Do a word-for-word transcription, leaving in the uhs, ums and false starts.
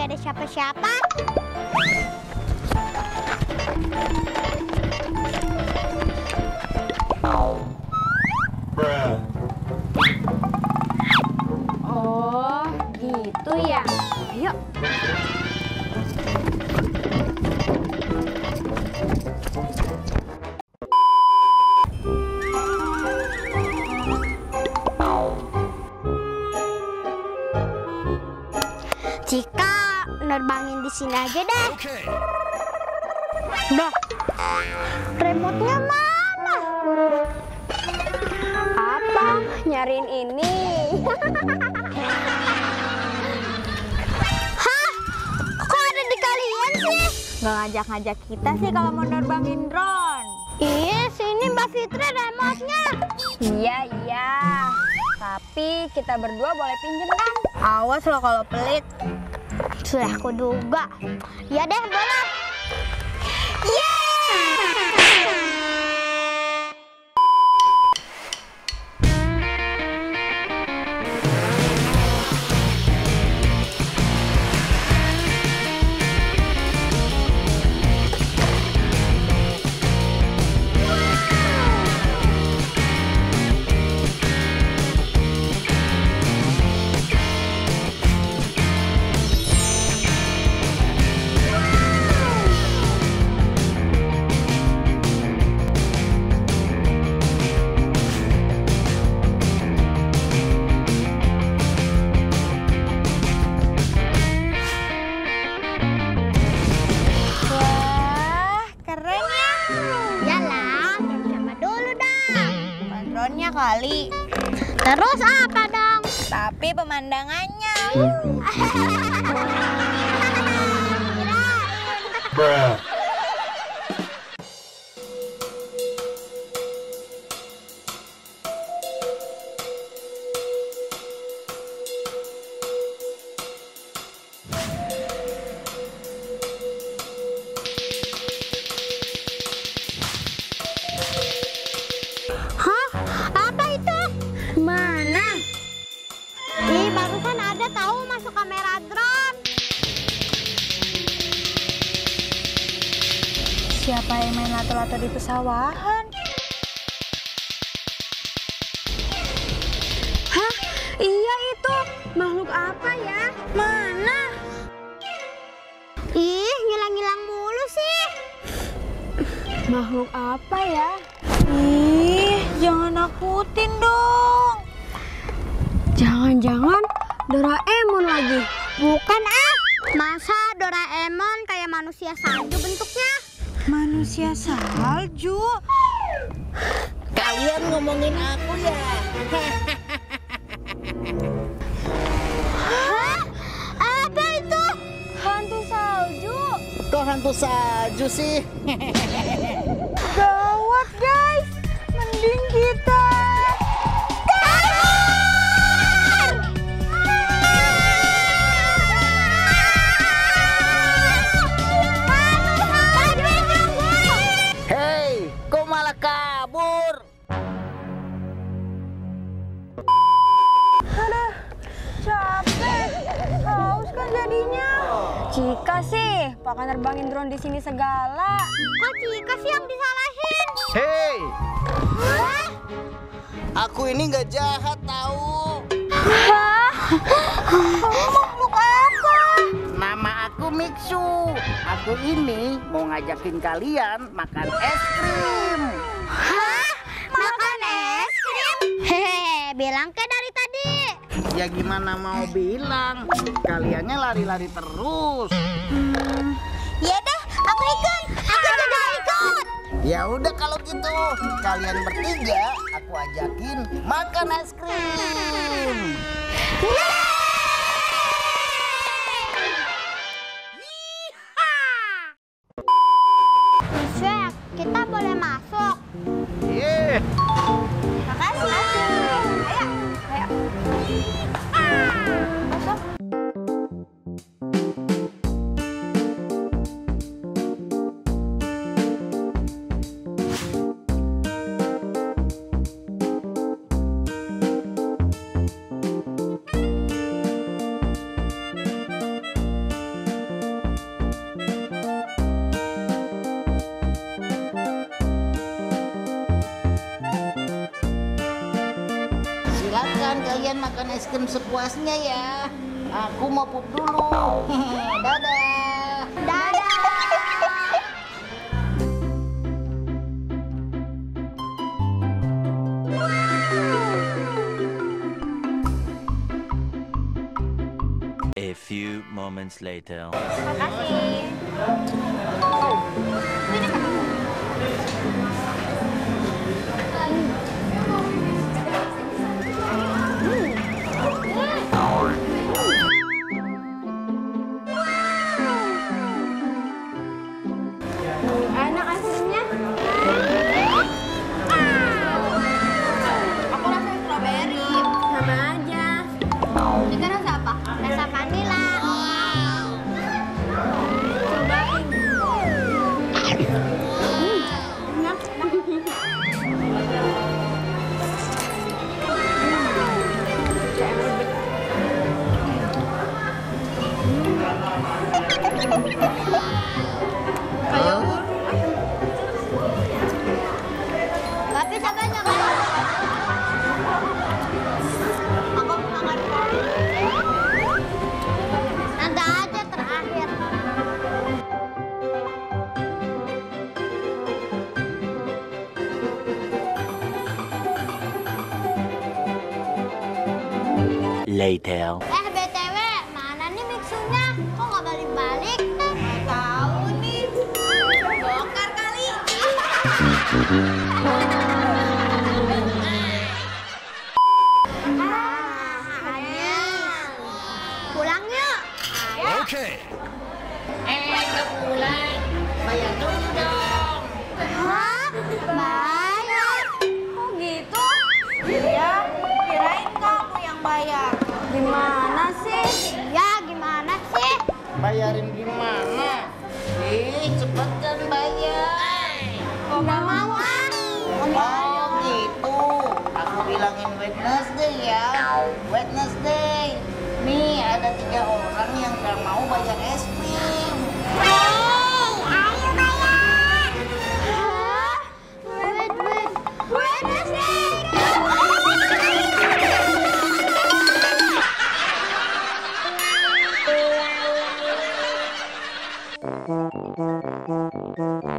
ada siapa-siapa. Oh, gitu ya. Ayo. Cika, nerbangin di sini aja deh. Okay. Dah. Remote-nya mana? Apa? Nyariin ini. Hah? Kok ada di kalian sih? Nggak ngajak-ngajak kita sih kalau mau nerbangin drone. Iya, sini Mbak Fitri remote-nya. Iya, iya. Tapi kita berdua boleh pinjem kan? Awas lo kalau pelit. Sudah aku duga. Ya deh, boleh. Yeay! Kali. Terus apa dong? Tapi pemandangannya. Bruh. Hah? Apa itu? Mana? Ih, barusan ada tahu masuk kamera drone. Siapa yang main lato-lato di pesawahan? Hah? Iya itu. Makhluk apa ya? Mana? Ih, ngilang-ngilang mulu sih. Makhluk apa ya? Ih, jangan nakutin dong. Jangan-jangan Doraemon lagi. Bukan ah. Masa Doraemon kayak manusia salju bentuknya? Manusia salju? Kalian ngomongin aku ya? Hah? Apa itu? Hantu salju. Kok hantu salju sih? Gawat guys, mending kita Hei, kok malah kabur? Aduh, capek, haus kan jadinya. Cika sih, pakai nerbangin drone di sini segala. Kok Cika sih yang disalahin? Hei, Hah? aku ini nggak jahat tahu. Hah? Kamu makhluk apa? Nama aku Miksu. Aku ini mau ngajakin kalian makan es krim. Hah? Makan es krim? Hehehe, bilang ke dari tadi. Ya gimana mau bilang? Kaliannya lari-lari terus. Ya deh, aku ikut. Aku juga ikut. Ya udah kalau gitu, kalian bertiga aku ajakin makan es krim. Chef, kita boleh masuk. Yeah. Makasih. Ayo, ayo. Masuk. Silakan kalian makan es krim sepuasnya ya. Aku mau pup dulu. Dadah. Dadah. A few moments later. Makasih. Enak es krimnya. Aku rasa strawberry. Sama aja. Ini rasa apa? Rasa vanila. Cobain. Enak. Kayak Gak bisa banyak kan? Aku mau makan. Nanti aja terakhir. Later. Eh B T W, mana nih mixunya? Kok nggak balik-balik? Nggak tahu nih. Bongkar kali. Ah, ayam. Pulang yuk. Okay. Eh, udah pulang. Bayar dulu dong. Hah? Bayar? kok gitu? Iya, kirain kamu yang bayar. Gimana sih? Ya gimana sih? Bayarin gimana? Ih, cepetan bayar. Kok Nggak mau ah. Oh gitu. Aku bilangin Wednesday ya. Wednesday. Nih ada tiga orang yang gak mau bayar es krim. Hey, ayo bayar. Hah? Wait, wait. Wednesday. Thank you.